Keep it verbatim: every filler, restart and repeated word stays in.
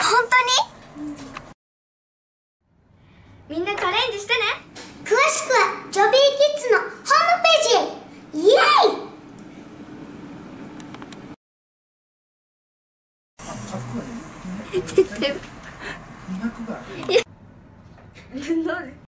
本当に？みんなチャレンジしてね。詳しくはジョビーキッズのホームページへ。イエーイ。